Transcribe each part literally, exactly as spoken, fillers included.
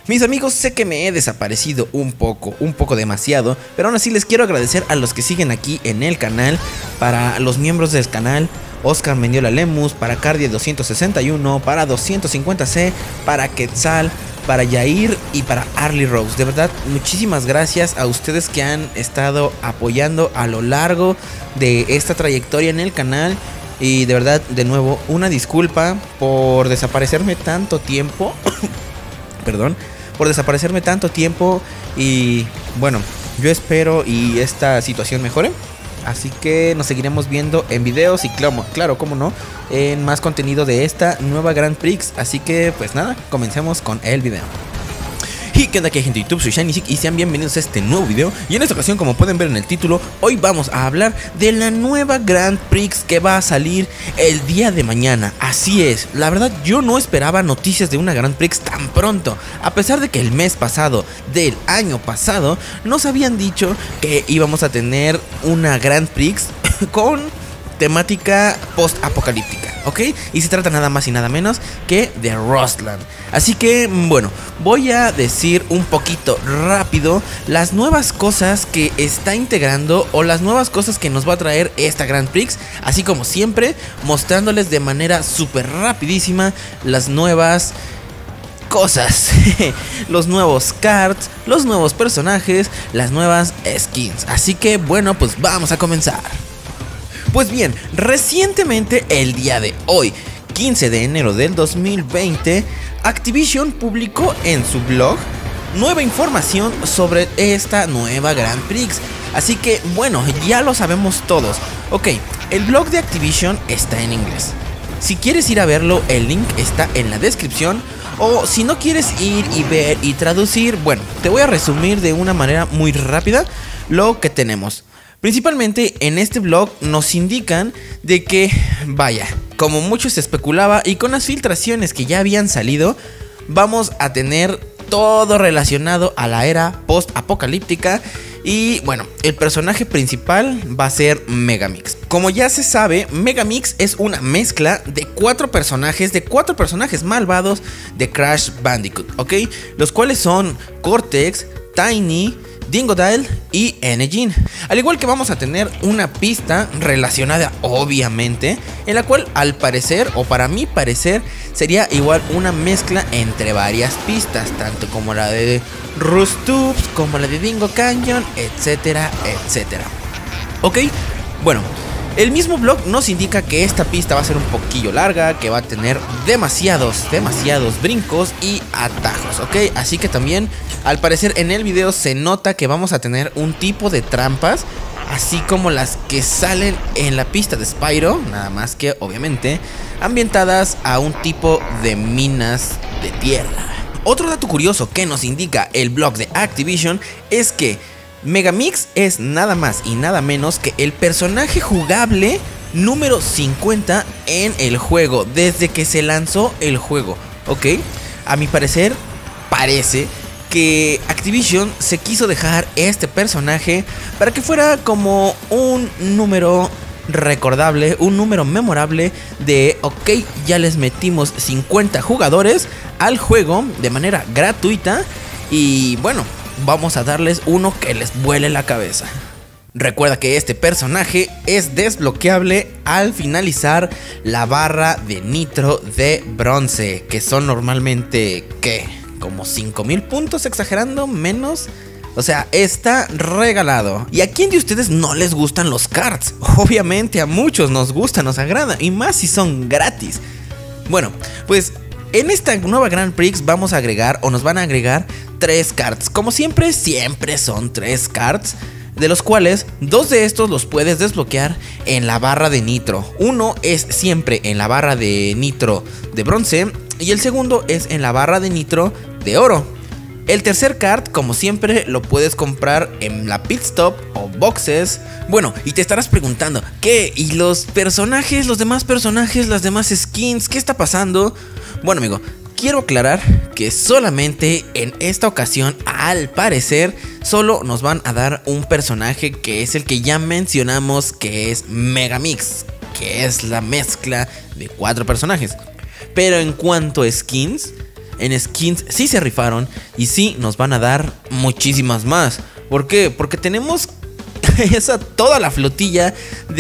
Mis amigos, sé que me he desaparecido un poco, un poco demasiado, pero aún así les quiero agradecer a los que siguen aquí en el canal. Para los miembros del canal, Oscar Mendiola Lemus, para Cardia doscientos sesenta y uno, para doscientos cincuenta C, para Quetzal, para Yair y para Arlie Rose. De verdad, muchísimas gracias a ustedes que han estado apoyando a lo largo de esta trayectoria en el canal. Y de verdad, de nuevo, una disculpa por desaparecerme tanto tiempo. Perdón, por desaparecerme tanto tiempo. Y bueno, yo espero y esta situación mejore. Así que nos seguiremos viendo en videos y claro, claro, cómo no, en más contenido de esta nueva Grand Prix. Así que pues nada, comencemos con el video. Y qué onda, que gente de YouTube, soy ShinySick y sean bienvenidos a este nuevo video. Y en esta ocasión, como pueden ver en el título, hoy vamos a hablar de la nueva Grand Prix que va a salir el día de mañana. Así es, la verdad yo no esperaba noticias de una Grand Prix tan pronto, a pesar de que el mes pasado del año pasado nos habían dicho que íbamos a tener una Grand Prix con temática post-apocalíptica, ¿ok? Y se trata nada más y nada menos que de Rustland. Así que, bueno, voy a decir un poquito rápido las nuevas cosas que está integrando o las nuevas cosas que nos va a traer esta Grand Prix. Así como siempre, mostrándoles de manera súper rapidísima las nuevas cosas, los nuevos cards, los nuevos personajes, las nuevas skins. Así que, bueno, pues vamos a comenzar. Pues bien, recientemente, el día de hoy, quince de enero del dos mil veinte, Activision publicó en su blog nueva información sobre esta nueva Grand Prix. Así que, bueno, ya lo sabemos todos. Ok, el blog de Activision está en inglés. Si quieres ir a verlo, el link está en la descripción. O si no quieres ir y ver y traducir, bueno, te voy a resumir de una manera muy rápida lo que tenemos. Principalmente en este blog nos indican de que, vaya, como mucho se especulaba y con las filtraciones que ya habían salido, vamos a tener todo relacionado a la era post-apocalíptica. Y bueno, el personaje principal va a ser Megamix. Como ya se sabe, Megamix es una mezcla de cuatro personajes, de cuatro personajes malvados de Crash Bandicoot, ¿ok? Los cuales son Cortex, Tiny, Dingodile y N-Gene. Al igual que vamos a tener una pista relacionada, obviamente, en la cual al parecer, o para mi parecer, sería igual una mezcla entre varias pistas, tanto como la de Rust Tubes, como la de Dingo Canyon, etcétera, etcétera. Ok, bueno, el mismo blog nos indica que esta pista va a ser un poquillo larga, que va a tener demasiados, demasiados brincos y atajos, ok. Así que también, al parecer en el video se nota que vamos a tener un tipo de trampas, así como las que salen en la pista de Spyro, nada más que obviamente ambientadas a un tipo de minas de tierra. Otro dato curioso que nos indica el blog de Activision es que Megamix es nada más y nada menos que el personaje jugable número cincuenta en el juego, desde que se lanzó el juego, ¿ok? A mi parecer, parece que Activision se quiso dejar este personaje para que fuera como un número recordable, un número memorable de, ok, ya les metimos cincuenta jugadores al juego de manera gratuita y bueno, vamos a darles uno que les vuele la cabeza. Recuerda que este personaje es desbloqueable al finalizar la barra de nitro de bronce, que son normalmente, ¿qué? Como cinco mil puntos, exagerando, menos. O sea, está regalado. ¿Y a quién de ustedes no les gustan los cards? Obviamente a muchos nos gusta, nos agrada, y más si son gratis. Bueno, pues en esta nueva Grand Prix vamos a agregar, o nos van a agregar, tres cards. Como siempre, siempre son tres cards, de los cuales dos de estos los puedes desbloquear en la barra de nitro. Uno es siempre en la barra de nitro de bronce y el segundo es en la barra de nitro de oro. El tercer card, como siempre, lo puedes comprar en la pit stop o boxes. Bueno, y te estarás preguntando, ¿qué? ¿Y los personajes, los demás personajes, las demás skins? ¿Qué está pasando? Bueno, amigo, quiero aclarar que solamente en esta ocasión, al parecer, solo nos van a dar un personaje que es el que ya mencionamos, que es Megamix, que es la mezcla de cuatro personajes. Pero en cuanto a skins, en skins sí se rifaron y sí nos van a dar muchísimas más. ¿Por qué? Porque tenemos esa toda la flotilla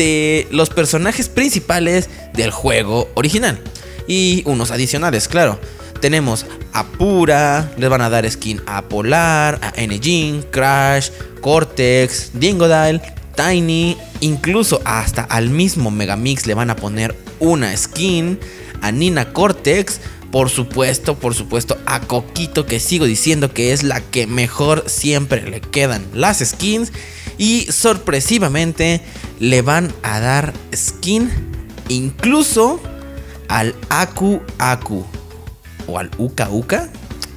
de los personajes principales del juego original y unos adicionales, claro. Tenemos a Pura, les van a dar skin a Polar, a N-Gin, Crash, Cortex, Dingodile, Tiny, incluso hasta al mismo Megamix le van a poner una skin, a Nina Cortex, por supuesto, por supuesto a Coquito, que sigo diciendo que es la que mejor siempre le quedan las skins, y sorpresivamente le van a dar skin incluso al Aku Aku o al Uka Uka.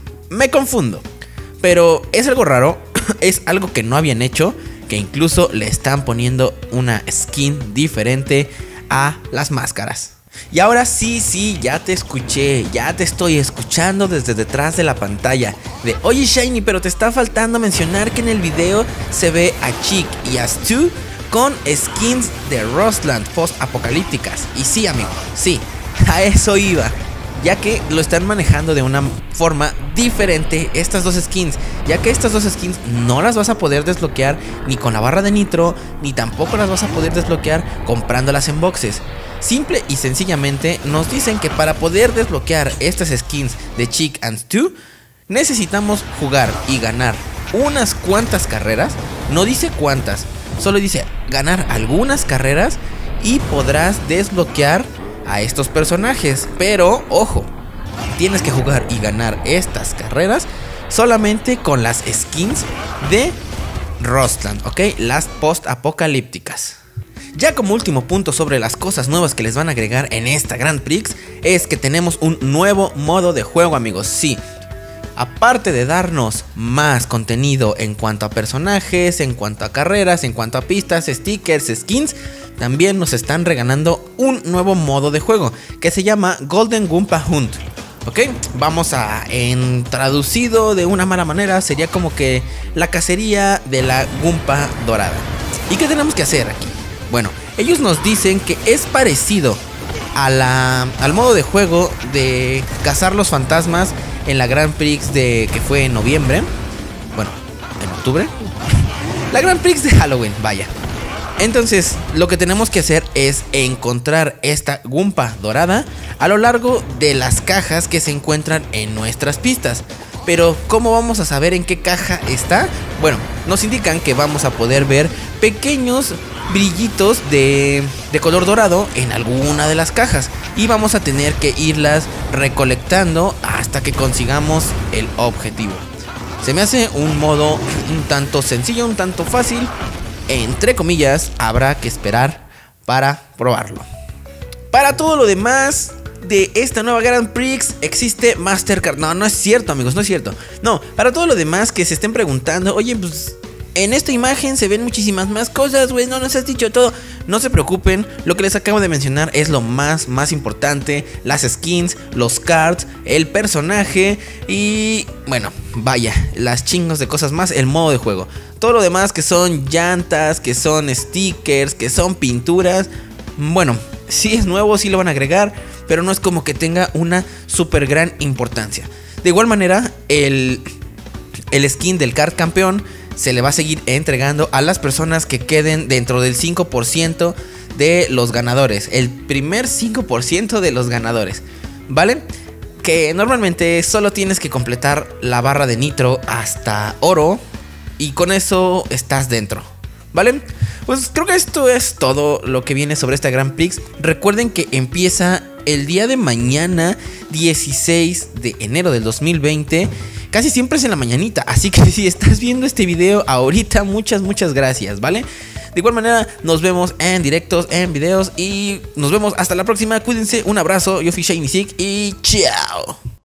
Me confundo, pero es algo raro, es algo que no habían hecho, que incluso le están poniendo una skin diferente a las máscaras. Y ahora sí, sí, ya te escuché, ya te estoy escuchando desde detrás de la pantalla. De oye Shiny, pero te está faltando mencionar que en el video se ve a Chick y a Stu con skins de Rustland post-apocalípticas. Y sí, amigo, sí, a eso iba, ya que lo están manejando de una forma diferente estas dos skins, ya que estas dos skins no las vas a poder desbloquear ni con la barra de nitro, ni tampoco las vas a poder desbloquear comprándolas en boxes. Simple y sencillamente nos dicen que para poder desbloquear estas skins de Chick and Stu necesitamos jugar y ganar unas cuantas carreras. No dice cuántas, solo dice ganar algunas carreras y podrás desbloquear a estos personajes. Pero ojo, tienes que jugar y ganar estas carreras solamente con las skins de Rustland, ¿ok? Las post-apocalípticas. Ya como último punto sobre las cosas nuevas que les van a agregar en esta Grand Prix, es que tenemos un nuevo modo de juego, amigos. Sí, aparte de darnos más contenido en cuanto a personajes, en cuanto a carreras, en cuanto a pistas, stickers, skins, también nos están regalando un nuevo modo de juego que se llama Golden Goomba Hunt. Ok, vamos a, en traducido de una mala manera, sería como que la cacería de la Goomba dorada. ¿Y qué tenemos que hacer aquí? Bueno, ellos nos dicen que es parecido a la, al modo de juego de cazar los fantasmas en la Grand Prix de, que fue en noviembre. Bueno, en octubre. La Grand Prix de Halloween, vaya. Entonces, lo que tenemos que hacer es encontrar esta Goomba dorada a lo largo de las cajas que se encuentran en nuestras pistas. Pero, ¿cómo vamos a saber en qué caja está? Bueno, nos indican que vamos a poder ver pequeños brillitos de, de color dorado en alguna de las cajas. Y vamos a tener que irlas recolectando hasta que consigamos el objetivo. Se me hace un modo un tanto sencillo, un tanto fácil. Entre comillas, habrá que esperar para probarlo. Para todo lo demás de esta nueva Grand Prix existe Mastercard. No, no es cierto, amigos, no es cierto. No, para todo lo demás que se estén preguntando, oye, pues en esta imagen se ven muchísimas más cosas, güey, no nos has dicho todo. No se preocupen, lo que les acabo de mencionar es lo más, más importante. Las skins, los cards, el personaje y, bueno, vaya, las chingos de cosas más, el modo de juego. Todo lo demás que son llantas, que son stickers, que son pinturas, bueno, sí es nuevo, sí lo van a agregar, pero no es como que tenga una super gran importancia. De igual manera, el, el skin del card campeón se le va a seguir entregando a las personas que queden dentro del cinco por ciento de los ganadores. El primer cinco por ciento de los ganadores, ¿vale? Que normalmente solo tienes que completar la barra de nitro hasta oro y con eso estás dentro, ¿vale? Pues creo que esto es todo lo que viene sobre esta Grand Prix. Recuerden que empieza el día de mañana, dieciséis de enero del dos mil veinte. Casi siempre es en la mañanita, así que si estás viendo este video ahorita, muchas, muchas gracias, ¿vale? De igual manera, nos vemos en directos, en videos y nos vemos hasta la próxima. Cuídense, un abrazo, yo fui Shiny Sick y chao.